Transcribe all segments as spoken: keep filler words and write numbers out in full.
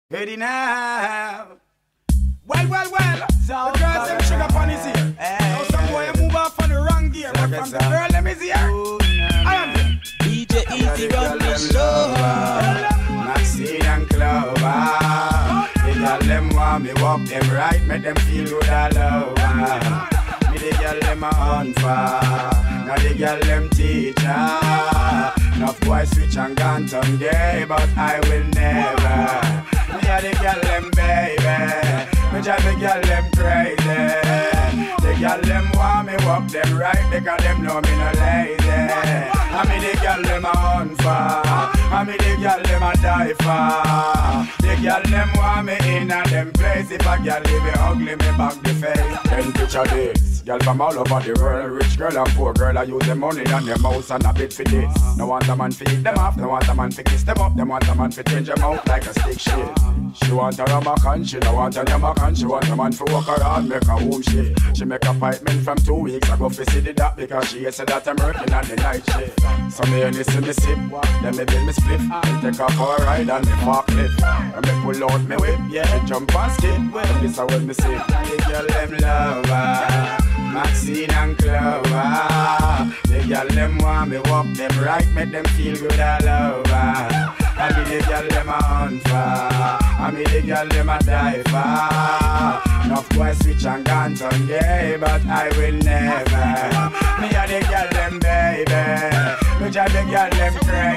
Ready now. Well, well, well. So the girls them sugar upon his ear. Now some boy move off on the wrong gear. But from the girl them is here. I am here. D J Easy run the show. Maxine and Clover. The girl them want me walk them right, make them feel good all over. Me the girl them a on fire. Now the girl them teacher. Enough boys switch and gone turn gay, but I will never. Me a the girl them baby. Me drive the girl them crazy. The girl them want me walk them right because them know me no lazy. I me the girl them a on fire. I me the girl them a die for. The girl them want me in a them place. If a girl leave me ugly, me back the face. Then picture this, girl from all over the world. Rich girl and poor girl, I use them money and them mouse and a bit for this. No want a man feed them off, no want a man to kiss them up. Them want a man to change them out like a stick shit. She want a ramacan, she no want a yamacan. She want a man to walk around, make a home shit. She make appointment from two weeks ago for see the doc because she said that I'm working on the night shift. So me only see me sip, then me build me spliff. Then take off for a ride on the forklift. And me pull out me whip, yeah, me jump and skip. Well, this is what me say. The girl them lover, Maxine and Clover. The girl them want me walk them right, make them feel good all over. I be the girl them a on fire. I be the girl them a die for. Enough boys switch and gone turn gay, but I will never. Me a the girl them baby. Me drive the girl them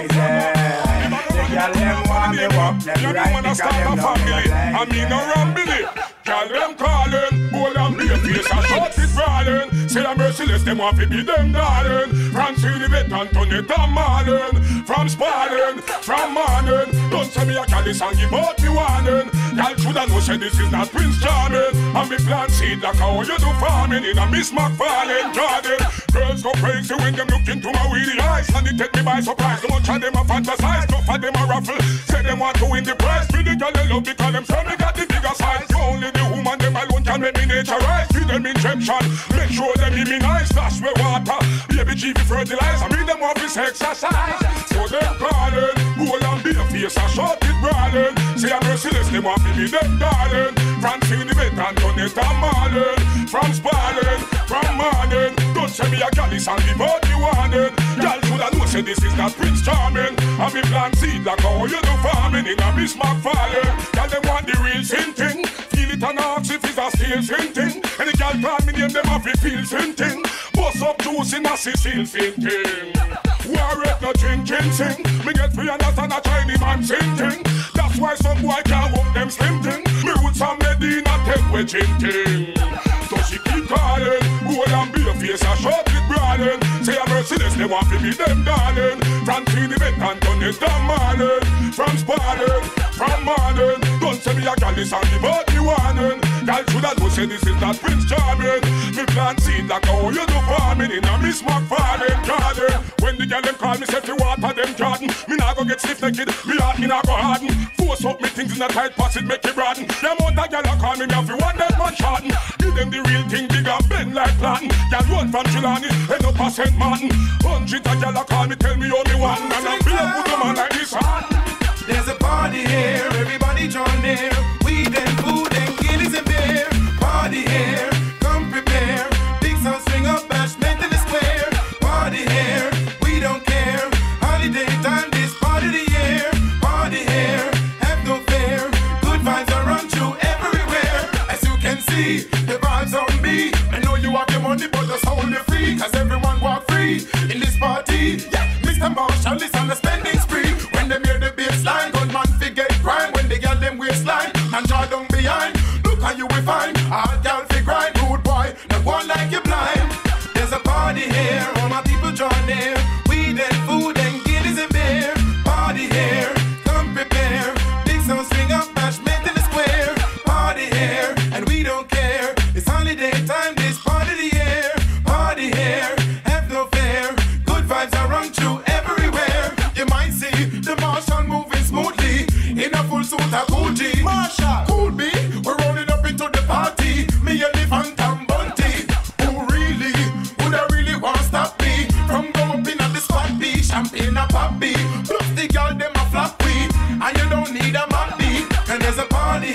crazy. The girl them want me walk them right because them know me like I mean no rambling. Girl them calling, hold on be a face and short it brawling. Say I'm merciless, them want to be them darling. From Sylvette and Tonetta Marlin. From Sparling, from Marlin. Don't tell me I can't this and give out me warning. Y'all shoulda know say this is not Prince Charming. And me plant seed like how you do farming in a Miss McFarlane garden. Girls go crazy when them look into my weedy eyes. And it take me by surprise. So much of them a fantasize, enough of them a raffle. Say them want to win the prize. With the girl they love because them say me got the bigger size. Only the woman them alone can make me nature rise. Feed them injection, make sure them immunize. That's where water, baby chief fertilize. I mean them want this exercise. So them calling, hold on be a face and short it brawling. Say I'm merciless, them want to be them darling. From Sylvette and Tonetta Marlin. From Sparling, from Marlin. Don't say me a gallus and give out the warning. Y'all shoulda know say this is not Prince Charming. And me plant seed like how you do farming in a Miss McFarlane. Y'all them want the real sin thing. Feel it and ask if it's a steel sin thing. And the y'all call me name them have a feel sin thing. Bust up juice in a Cecile sin thing. War it no chin chin sing. Me get free and that's a Chinese man sin thing. That's why some boy can't walk them slim thing. Me roots and Medina take with chin thing. So she keep calling, hold and be a face and short it brawling. Say I'm Mercedes, they want to be them darling. From Sylvette and Tonetta Marlin. From Sparling, from Marlin. Don't say me a gallus and give out the warning. Y'all shoulda know say this is not Prince Charming. Me plant seed like how you do farming in a Miss McFarlane garden. When the girl them call me say fi water them garden, me nah go get stiff naked, me heart me nah go harden. Force up me things in a tight pass it make it broaden. Them out a girl a call me me have fi one dead man shorten. Give them the real thing big and bend like platin. Girl run from Chilani, end up a Saint Martin. Hundred a girl a call me tell me how me want, and I feel a good man like this hand. There's a party here, everybody join in. Weed and food and guineas and beer. Party here, come prepare. Big sound swing up, bashment in the square. Party here, we don't care. Holiday time, this part of the year. Party here, have no fear. Good vibes are run through everywhere. As you can see, the vibes on me. I know you have the money, but the sound is free. Cause everyone walk free in this party. Yeah, Mister Marshall is on the spending spree. When them hear the bassline, gunman forget crime. When they get them waistline, and draw down behind. Look how you will find, all girl fi grind. Rude boy, no one like you blind. There's a party here, all my people join in. Weed and food and guineas and beer. Party here, come prepare. Big sound swing up, bashment in the square. Party here, and we don't care. It's holiday time, this part of the year. Party here, have no fear. Good vibes are run through everywhere. You might see the Marshall moving smoothly in a full suit of Gucci. Marshall, cool B, we're rolling up into the party. Me and the Phantom Bunty. Who really, would I really want to stop me from going in at the spot B? Champagne a pop B. Plus the girl them a flop weed, and you don't need a map B. And there's a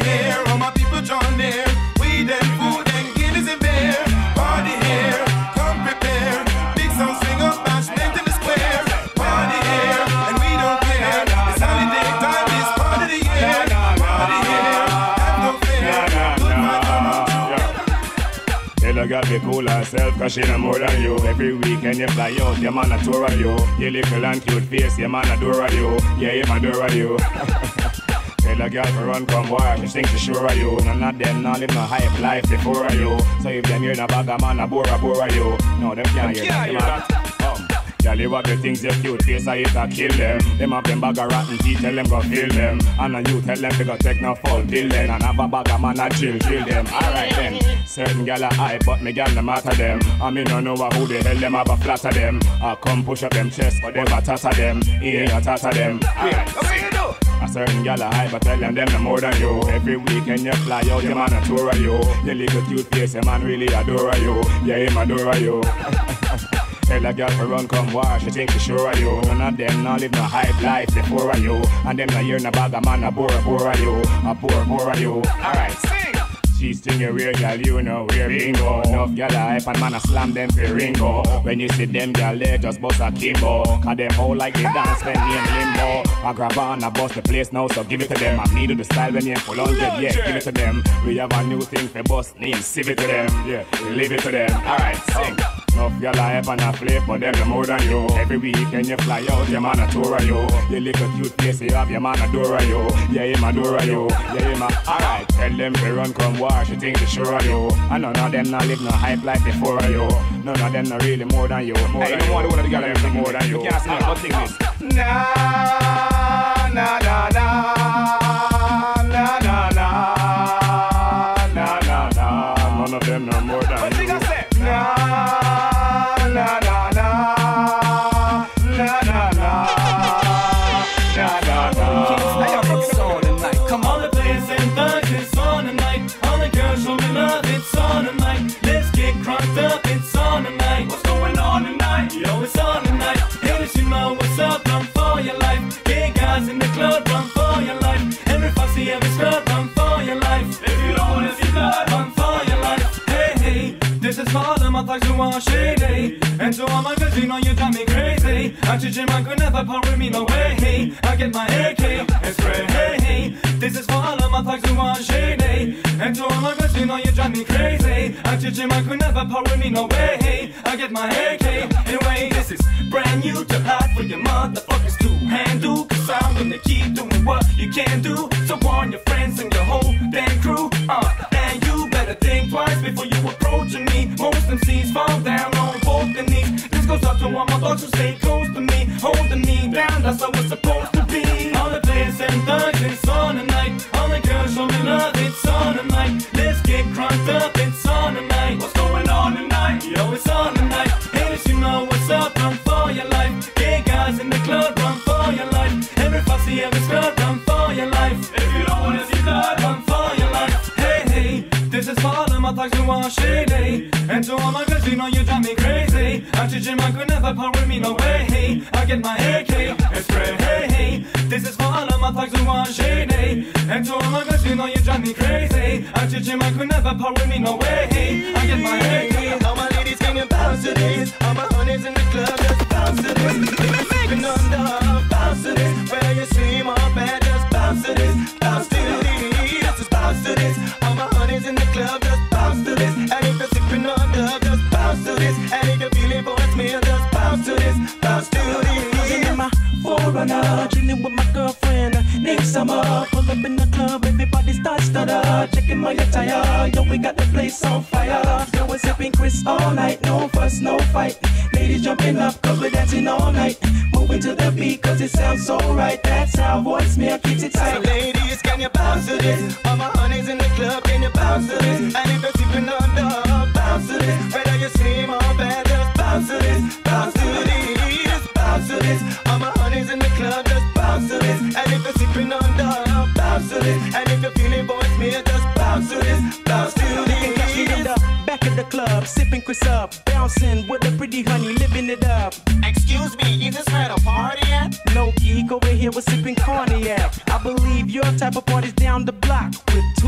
here, all my people join there. Weed and food and guineas and beer. Party here, come prepare. Big sound swing up, bashment in the square. Party here, and we don't care. It's holiday time, this part of the year. Party here, have no fear. Good vibes on the Tell a girl be cool herself, cause she know more than you. Every weekend you fly out, your man a tour of you. Your little and cute face, your man adore of you. Yeah, him adore of you. Tell a girl to run come war, she think she sure of you. None of them not live no hype life before of you. So if them hear no bag of man a bore a bore of you, no, them can't hear that, man. Um, Girl, you have the things your cute face, I hate to kill them. Them have them bag of rotten teeth, tell them go fill them. And then you tell them to go take no full pill then. And have a bag of man a chill, chill them. Alright then. Certain gal are high, but me gal no matter them. I mean no know who the hell them have a flatter them. I come push up them chest, but them a tatter them. He ain't a tatter them. Alright, a certain gal are high, but tell them them no more than you. Every weekend you fly out, your man a tour of you. Your little cute face, your man really adore you. Yeah, him adore you. Tell a girl to run come war, she think she sure of you. None of them not live no hype life before of you. And them not hear no bag of man a bore a bore of you. A bore bore of you. Alright, sing! She's in your rear, girl, you know where bingo. Enough girl a hype and man a slam them for ringo. When you see them girl, they just bust a kimbo. Cause them all like they dance when they in limbo. I grab on a bust the place now, so give it to them. I need to the style when you full hundred, yeah, give it to them. We have a new thing for bust, name, sieve it to them. Yeah, leave it to them. Alright, sing. Enough y'all a hype and a flip, but them no more than you. Every weekend you fly out, your man a tour of you. Your little cute face, you have your man adore of you. Yeah, him adore of you. Yeah, him a... Alright, tell them to run come war, she think she sure of you. And none of them not live no hype like before of you. None of them not really more than you. More hey, than you. One of the girls are more than you. You can't see no thing this. Nah, nah, nah, nah. Nah, nah, nah. Nah, nah, nah. None of them no more than what you. What say? Nah. Na na na, na na na, na na na. It's on tonight. Come on, the players and thugs, it's on tonight. All the girls show me love, it's on tonight. Let's get crunked up, it's on tonight. What's going on tonight? Yo, it's on tonight. Haters, you know what's up, run for your life. Gay guys in the club, run for your life. Every fussy, every scrub, run for your life. If you don't wanna see blood, run for your life. Hey, hey, this is for all of my thugs who are shady. And to all my girls, you know you drive me crazy. I treat you man could never part with me, no way. Hey, I get my A K and spray. Hey, hey, this is for all of my thugs who want shady. And to all my girls, you know you drive me crazy. I treat you man could never part with me, no way. Hey, I get my A K. Anyway, this is brand new to hot for your motherfuckers to handle. Cause I'm gonna keep doing what you can do. So warn your friends and your whole damn crew. Uh, and you better think twice before you approaching me. Most M Cs fall down on both the knees. This goes out to all my dogs who stay close to me, holding me down, that's how it's supposed to be. All the players and thugs, it's on tonight. All the girls show me love, it's on tonight. Let's get crunked up, it's on tonight. What's going on tonight? Yo, it's on tonight. Haters, you know what's up, run for your life. Gay guys in the club, run for your life. Every fussy, every scrub, run for your life. If you don't wanna see blood, run for your life. Hey, hey, this is for all of my thugs who are shady. And to all my girls, you know you drive me crazy. I treat you man could never part with me, no way. Hey, I get my A K and spray. Hey, hey, this is for all of my thugs who are shady. And to all my girls, you know you drive me crazy. I treat you man could never part with me, no way. Hey, I get my A K. All my ladies, can you bounce to this? All my honeys in the club, just bounce to this. If you're sleeping on the bounce to this. Whether you scream or bad, just bounce to this. Bounce to this, just bounce to this. All my honeys in the club, just bounce to this. And if you're sipping on the, just bounce to this. And if you're feeling boys meal, just bounce to this. Bounce to this. In my forerunner, chilling with my girlfriend. Name Summer, pull up in the club, everybody starts stutter. Checking my attire, yo, we got the place on fire. Yo, we're sipping Chris all night, no fuss, no fight. Ladies jumping up, cause we're dancing all night. Moving to the beat, cause it sounds so right. That's how voicemail keeps it tight. So ladies, can you bounce to this? All my honeys in the club, can you bounce to this? And if you're sipping on the, bounce to this. Whether you scream or bad, just bounce to this. Bounce to this, bounce to this. All my honeys in the club, just bounce to this. And if you're sipping on the, bounce to this. And if you're feeling boys meal, just bounce to this. Bounce to this. Back at the club, sipping Chris up, bouncing with the pretty honey, living it up. Excuse me, is this where the party at? No geek over here, we're sipping cognac. I believe your type of party's down the block with two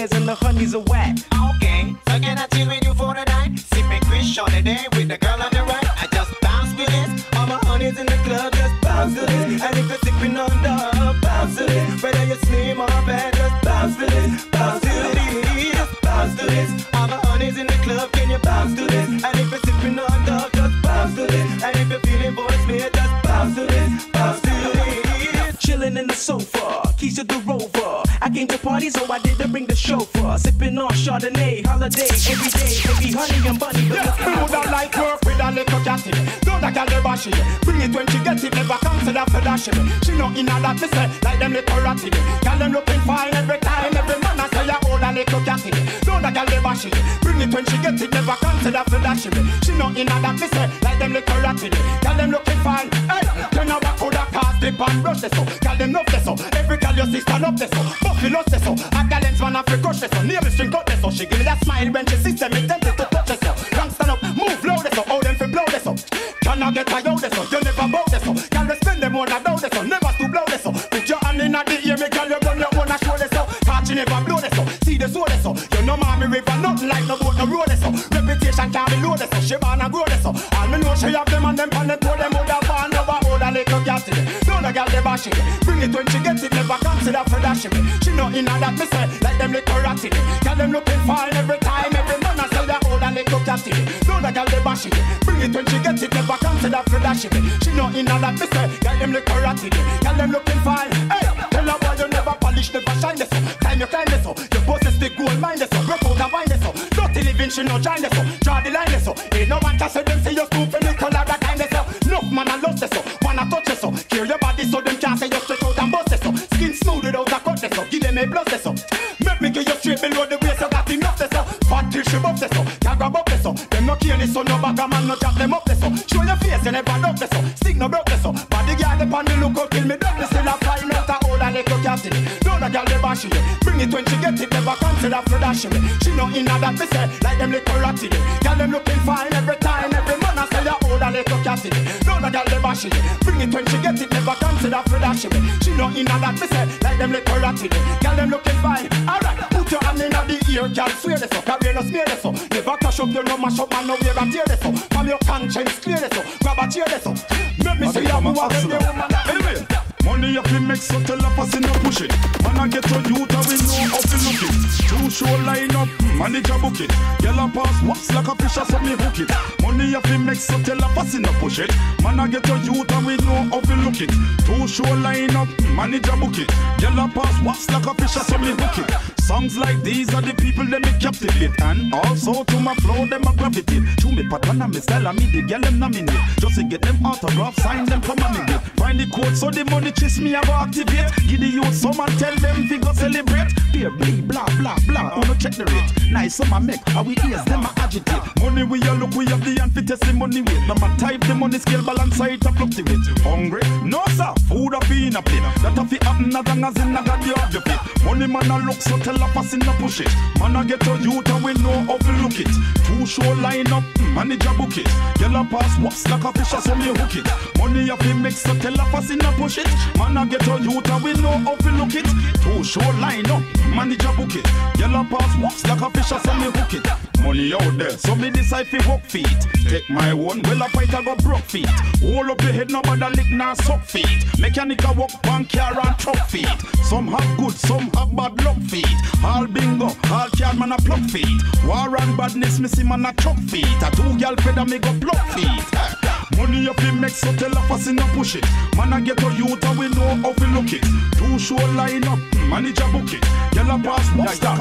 millionaires and the honeys are whack. Okay, so can I chill with you for the night? Sipping Chris on the day with the girl on the right. I just bounce with this. All my honeys in the club just bounce to this. And if you're sipping on the bounce to this. Whether you're slim or fat, just bounce to this. Bounce to this, just bounce to this. All my honeys in the club, can you bounce to this? And if you're sipping on the, just bounce to this. And if you're feeling voice me, just bounce to this. Bounce to this. Chilling in the sofa, Keisha the Rover. I came to party, so I didn't bring the chauffeur. Sipping on Chardonnay, holiday, every day, baby honey and bunny. Yeah, me woulda like work with a little catty. Don't a gal the bash it. Bring it when she get it, never consider for dash it. She not in a that me say, like them little ratty. Gal them looking fine every time, every man I say ya hold a little catty. Don't a gal the bash it. Bring it when she get it, never consider for dash it. She not in a that me say, like them little ratty. Gal them looking fine. Hey, you know what coulda cast the pan brush this so. Gal them love this so. Every gal you see stand up this so. Buffalo this so. A galens man have to crush this so. Near the string cut this so. She give me that smile when she sees them. It tempted to touch this so. Gang stand up, move low this so. All them fi blow this so. Can I get a yo this so? You never bow this so. Gal we spend them on a down this so. Never to blow this so. Put your hand in a the ear, me gal you run your own a show this so. Catch you never blow this so. See the soul this so. You know mommy river nothing like no boat no road this so. Reputation can't be low this so. She born and grow this so. All me know she have them and them pan them pour them out of van over hold a little gas in it. Don't a gal they bash it. Bring it when she get it, never consider for dash it. She not in a that me say like them little ratty. Gal them looking fine every time, every man I say that hold a little gas in it. Don't a gal they bash it. Bring it when she get it, never consider for dash it. She not in a that me say gal them little ratty. Gal them looking fine. Hey, tell her boy you never polish, never shine this so. Time you climb this so. Your possess the gold mine this so. Broke out and wine this so. Dirty living she no join this so. Draw the line this so. Ain't no one can say them say you stupid little lad that time this so. Enough man I love this so. Wanna touch this so. Kill your body so them can't say you straight out and bust this so. Skin smooth without a cut this so. Give them a blood this so. Make me give you straight below the waist so got enough this so. Fat till she buff this so. Can't grab up this so. Them no kill this so. No bag a man no chop them up this so. Show your face you never love this so. Stick no broke this so. Body girl the pan the look out kill me done this still a flying out a hold a little cat in it. Don't a girl the bash it. Bring it when she get it never consider for dash it. She no in a that me say like them little ratty. Girl them looking fine every time every man I say you hold a little cat in it. Don't a girl the bash it. Bring it when she get it never consider for dash it. She no in a that me say like them little ratty. Girl them looking fine. Alright, put your hand in the ear, girl swear this up. Carry no smear this up. Never cash up you no mash up man no wear a tear this up. From your conscience clear this up. Grab a chair this up. Make me see you who are the woman. Anyway, money you fi make so tell a pass no push it. Man I get to youth and we know how to look it. Two show line up, manager book it. Yellow pass wax like a fish so me hook it. Money you fi make so tell a pass no push it. Man I get to youth and we know how to look it. Two show line up, manager book it. Yellow pass wax like a fish so me hook it. Songs like these are the people that me captivate. And also to my flow them a gravitate. To me pattern and me style and me the girl them nominate. Just to get them autograph, sign them come and me get. Find the code so the money chase me I go activate. Give the youth some and tell them fi go celebrate. Beer bleed blah blah blah. Wanna check the rate. Nice some I make. How we ears them a agitate. Money we a look we have the hand fi test the money weight. No man type the money scale balance it a fluctuate. Hungry? No sir. Food a fi in a plate. That a fi happen as long as in a got you have your pay. Money man a look so tell a pass in a push it. Man a get a youth and we know how to look it. Two show line up, manager book it. Yellow pass walks like a fish so me hook it. Money a fi mix so tell a pass in a push it. Man a get a youth and we know how to look it. Two show line up, manager book it. Yellow pass walks like a fish so me hook it. Money out there, so me decide fi walk feet. Take my one, well a fight I got broke feet. Hold up your head, nobody lick nah suck feet. Mechanic a walk pan car and truck feet. Some have good, some have bad luck feet. All bingo, all card man a pluck feet. War and badness, me see man a truck feet. A two gal feather me go pluck feet. Money up in make so tell a pass in a push it. Man a get a youth and we know how to look it. Two show line up, manager book it. Yellow pass, what's that?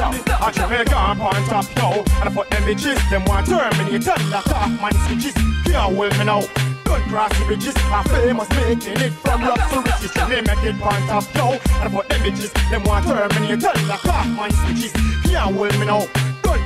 I Jamaica on top now. And for them bitches, them want terminate. Tell the top man switches. Can't hold me now. Don't cross the bridges. I'm famous making it from rough to riches. Let me make it on top now. And for them bitches, them want terminate. Tell the top man switches. Can't hold me now. Don't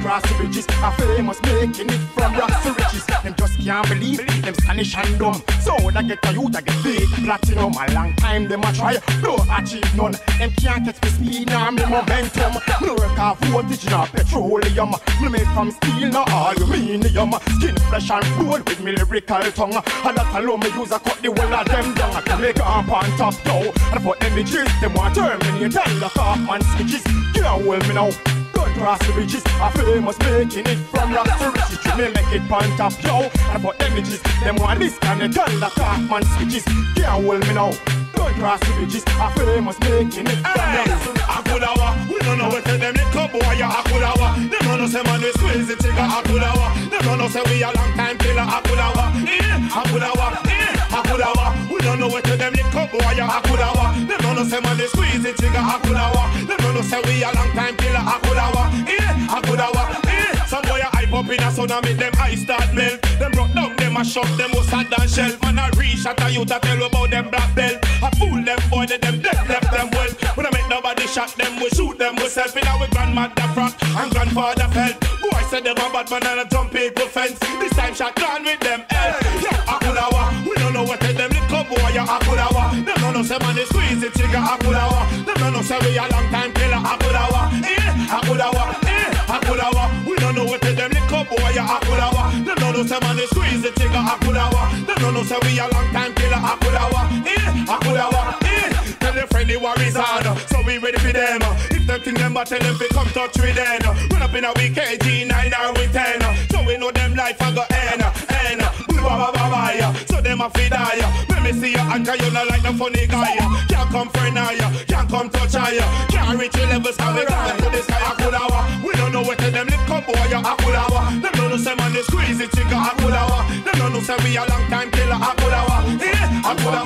cross the bridges. A famous making it from rocks to riches. Them just can't believe it, them Spanish and dumb. So that get a youth, I get big platinum. A long time them a try, no achieve none. Them can't catch me speed, nor me momentum. Me work off voltage, nor petroleum. Me made from steel, nor aluminium. Skin, flesh and bone with me lyrical tongue. And that alone me use a cut the whole of them down. I can make up on top now. And for them bitches, them want terminate and lock off man switches. Can't hold me now. Don't cross the bridges. A famous making it from rocks to riches. You may make it on top, yo. And for them bitches, them want this kind of gun lock off man switches. Can't hold me now. Don't cross the bridges. A famous making it from rocks to riches. Akulawa, we don't know what to them. They come boy, ya Akulawa. Them don't know say man we squeeze the trigger. Akulawa. Them don't know say we a long time killer. Akulawa, eh? Akulawa, eh? Akulawa. We don't know what to them. They come boy, ya Akulawa. Them don't know say man we squeeze the trigger. Akulawa. Them don't know say we a long time killer. Akulawa, eh? Akulawa, eh? Some boy a hype up in a sun and make them eyes start melt. Them broke down, them a shot, them was sad and shell. Man a reach at a youth a tell about them black belt. I fool them boy, they them dead left them well. When I make nobody shot them, we shoot them we self. In our grandmother front and grandfather felt. Boy said them a bad man and a jump people fence. This time shot gone with them hell. Yeah, Akulawa, we don't know what tell them little boy, yeah, Akulawa. Them don't know say man they squeeze the trigger, Akulawa. Them don't know say we a long time killer, Akulawa. Eh, Akulawa, eh, Akulawa. We don't know what tell them little boy, yeah, Akulawa. Them don't know say man they squeeze the trigger, Akulawa. Them don't know say we a long time killer, Akulawa. Eh, Akulawa, eh. Tell them friendly worries on, so we ready for them. If them think them, but tell them to come touch with them. Run up in a week K G nine or we ten, so we know them life a go end, end. Ba ba ba ba, so them a fi die. Let me see you anchor, you not like no funny guy. Can't come friend ya, can't come touch ya. Can't reach your levels, come we come to this guy Akulawa. We don't know what to them little boy ya Akulawa. Them don't know say man they squeeze the trigger Akulawa. Them don't know say we a long time killer Akulawa. Yeah,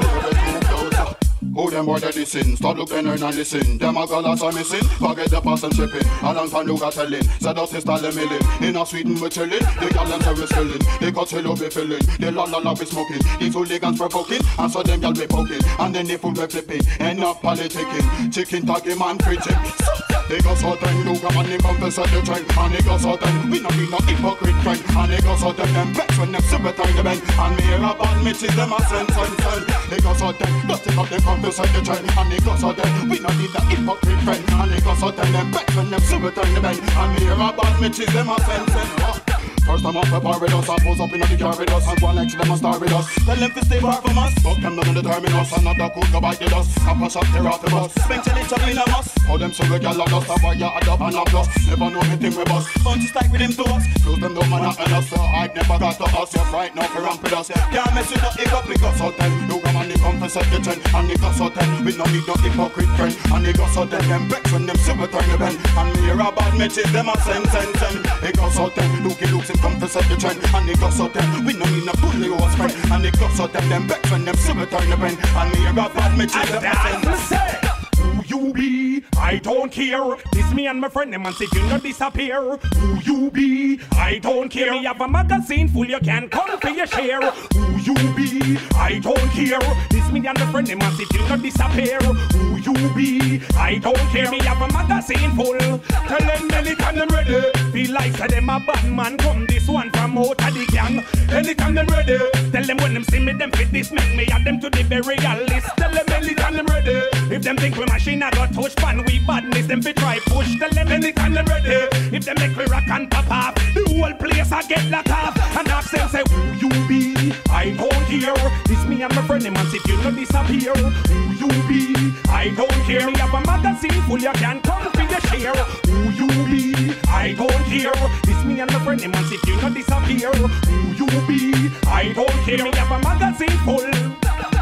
Akulawa. Who them boy they listen? Start looking and listen. Them a galas are missing. Forget the person shipping. A long time you got telling. Said us is style milling. In a Sweden we chilling. The gallants are spilling. They got till be filling. They la la la be smoking. These hooligans provoking. And so them y'all be poking. And then they fool be flipping. End up politicking. Chicken talking man preaching. They got certain you come and they confess at the train. And they got certain we not be no hypocrite friend. And they got certain them vex when them super time the bend. And me hear about me till them a send send send. They got certain nothing of them confess at the train. And they got certain we not be the hypocrite friend. And they got certain them vex when them super time the bend. And me hear about me till them a send send. First time off the bar with us, I pose up in the car with us. And go next to them and start with us. Tell them to stay far from us. Fuck them down in the terminus. And not the cool go bite the dust. Stop us up there off the bus. Spend till it's up in a bus. How them so good y'all love us. Why you add up and a plus. Never know anything with us. Fun to stack with them to us. Close them down and not in us. So I never got to us. You're right now for ramp with us. Can't mess with the ego because of them. You come and they confess at the trend. And they got so them. We no need no hypocrite friend. And they got so them. Them vex when them super turn the bend. And me hear about me till them a send send send. They got so them. Looky looks and confess at the trend. And they got so them, we no need no bully or friend. And they got so them, them back when them silver turn the bend. And me about bad me till them say, who you be, I don't care. This me and my friend, them and say you not disappear. Who you be, I don't care. Me have a magazine full, you can come for your share. Who you be, I don't care. This me and my friend, them and say you not disappear. Who you be, I don't care. Me have a magazine full. Tell them anytime them ready. Feel like say them a bad man. Come this one from out of the gang. Anytime them ready. Tell them when them see me, them fit this make me add them to the burial list. Tell them anytime them ready. If them think we machine I got touch pan, we badness them fi try push. Tell them anytime them ready. If them make we rock and pop off, the whole place I get locked off. And ask them say who you be, I don't care. This me and my friend them and if you not disappear. Who you be, I don't care. Me have a magazine full, you can come for your share. Who you be, I don't care. This me and my friend them and if you not disappear. Who you be, I don't care. Me have a magazine full.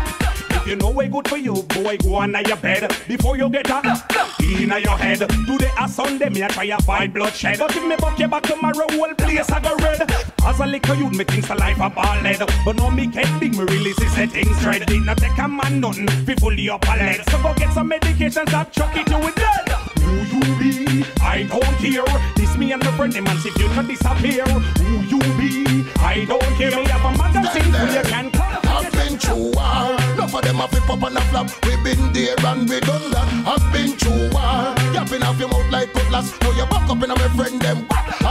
If you know way good for you, boy, go on your bed before you get a in your head. Today a Sunday, me a try a fight bloodshed. But if me buck you back tomorrow, whole place I go red. As a little youth, me thinks a life a ball lead. But now me get big, me really see settings dread. Did not take a man nothing, fi fully up a lead. So go get some medication, stop chuck it to it dead. Who you be, I don't care. This me and my friend, them and if you not disappear. Who you be, I don't care. Me have a magazine where you can come. I've been through war. Enough of them have flip up and a flap. We been there and we done that. I've been through war. Yapping off your mouth like cutlass. Now you back up in my friend them. I've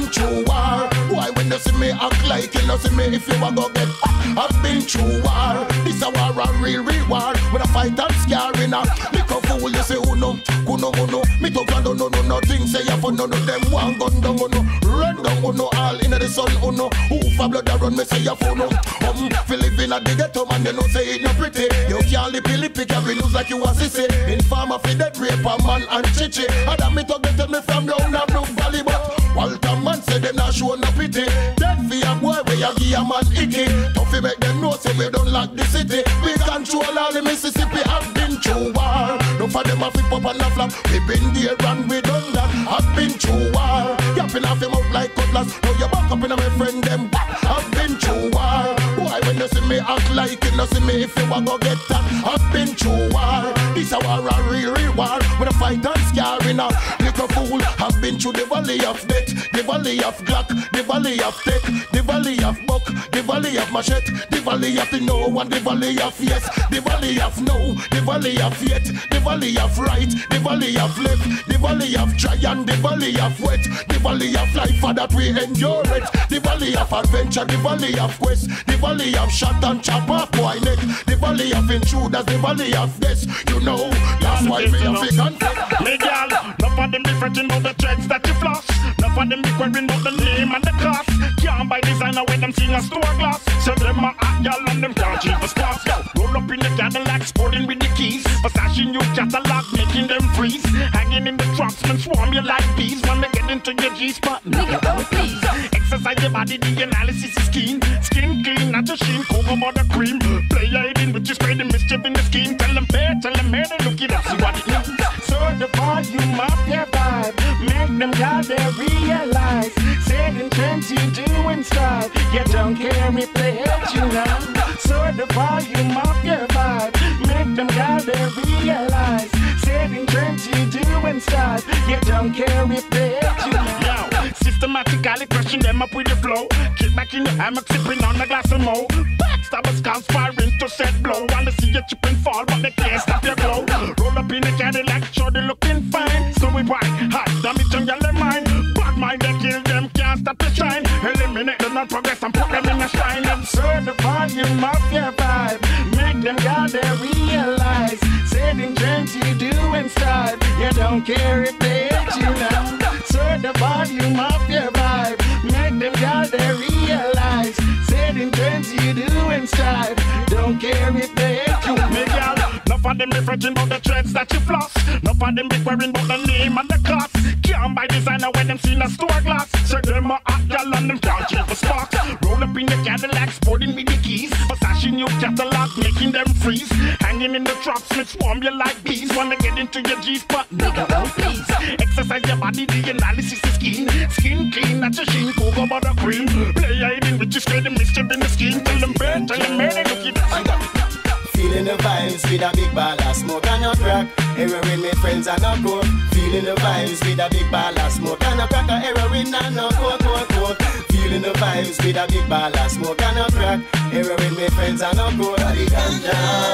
been through war. Why when you see me act like you know see me if you a go get back? I've been through war. This a war, a real, real war. With a fight and scarring a little fool, you say uno, kuno, uno. Me to grand, no, no, nothing say you for none of them. One gun down, uno, run down, uno. All in the sun, uno. Who for blood a run, me say you for no. Um, fi live in a the ghetto man, you know say it no pretty. You can't lippy lippy, carry news like you a sissy. Informer fi dead raper man and chichi. Other me to get me from down a Brook Valley, but Walter man say them not show no pity. Dead fi a boy where you give a man icky. Tough fi make them know say we don't lock the city. We control all the Mississippi, have been through war. No for them a flip up and a flap. We been there and we done that. Have been through war. Yapping off him out like cutlass. Now you back up in a my friend them back. Have been through war. Why when you see me act like it, you see me if you a go get that. Have been through war. This a war, a real, real war. With a fight and scarring a little fool. Have been through the valley of death, the valley of Glock, the valley of tech, the valley of buck, the valley of machete, the valley of the no and the valley of yes, the valley of no, the valley of yet, the valley of right, the valley of left, the valley of try and the valley of wet, the valley of life for that we endure it, the valley of adventure, the valley of quest, the valley of shot and chop off boy neck, the valley of intruders, the valley of death. You know, that's why me have to confess. Me gal, none of them be fretting about the threads that you floss. None of them be querying about the name and the cost. Can't buy designer when them sing a store glass. So them a hot gal and them can't cheap for spots. Roll up in the Cadillac, sporting with the keys. Versace new catalog, making them freeze. Hanging in the trucks, men swarm you like bees. When they get into your G-spot, nigga, oh please. Exercise your body, the analysis is keen. Skin clean, not a sheen, cocoa butter cream. Play your in with you, spray the mischief in the scheme. Tell them fair, tell them man, and look it up, see what it means. So the volume of your vibe, make them got there realize. Setting trends you do in style. You don't care if they hate you now. So the volume of your vibe, make them got there realize. Setting trends you do in style. You don't care if they hate you now. Yo, systematically crushing them up with the flow. Kick back in the hammock, sipping on a glass of mo. Backstabbers conspiring to set blow. Wanna see you chip and fall, but they can't stop your glow. Roll up in a Cadillac, sure they looking fine. So we white, hot, damage on your mind. Bad mind, they kill them, can't stop the shine. Eliminate them, not progress, and put them in a shrine. And serve the volume of your vibe. Make them gotta realize. Setting trends you do in style. You don't care if they hate you now. Serve the volume of your vibe. Make them gotta realize. Setting trends you do in style. Don't care if they hate you. Me gal, enough of them be fretting about the threads that you floss. Enough of them be worrying about the name and the cost. Can't buy designer when them seen a store glass. So them a hot gal and them can't cheap for sparks. Roll up in the Cadillac, sporting with the keys. Versace new catalog, making them freeze. Hanging in the trucks, smith swarm you like bees. Wanna get into your G-spot, nigga, oh please. Exercise your body, the analysis is keen. Skin clean, not your sheen, cocoa butter cream. Play hiding with you, straight the mischief in the scheme. Tell them bird, tell them man, look it up. Feeling the vibes with a big ball of smoke and a crack. Heroin with friends and a coke. Feeling the vibes with a big ball of smoke and a crack. A heroin and a coke, coke, coke. Feeling the vibes with a big ball of smoke and a crack. Heroin with friends and a coke. The ganja,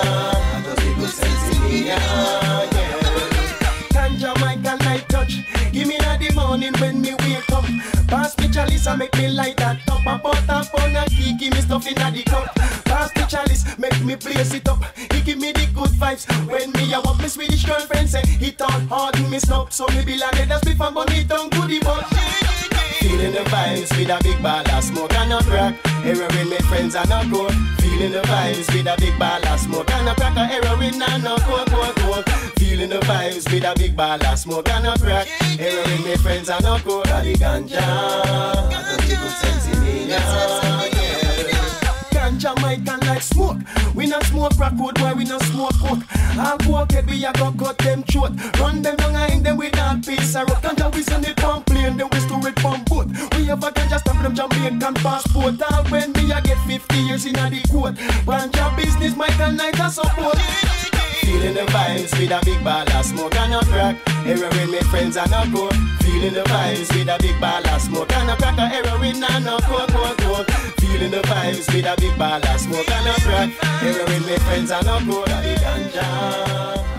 I just be good sense in me, yeah. Ganja, my girl, light touch. Give me that the morning when me wake up. Pass me chalice and make me light that up. I put up on a key, give me stuff in the cup. Pass me chalice, make me place it up. He give me the good vibes. When me a walk, my Swedish girlfriend say it all hard, me stop. So me be like, that's before money don't goodie but. Feeling the vibes with a big ball of smoke and a crack. Heroin with friends and a coke. Feeling the vibes with a big ball of smoke and a crack. A heroin and a coke, coke, coke. Feeling the vibes with a big ball of smoke and a crack. Heroin with friends and a coke. The ganja, I don't give sense in me, yeah. Ganja might can like smoke. We not smoke crack wood, boy, we not smoke coke. All coke head, we a go cut them throat. Run them down and hang them with that piece of rock. Ganja we send it from plane, then we store it from boat. We have a ganja stamp them Jamaican passport. All when me a get fifty years in a the court. Ganja business, might can like a support. Feeling the vibes with a big ball of smoke and a crack. Heroin with friends and a coke. Feeling the vibes with a big ball of smoke and a crack. A heroin and a coke, coke, coke. Feeling the vibes with a big ball of smoke and a crack. Heroin with friends and a coke. The ganja.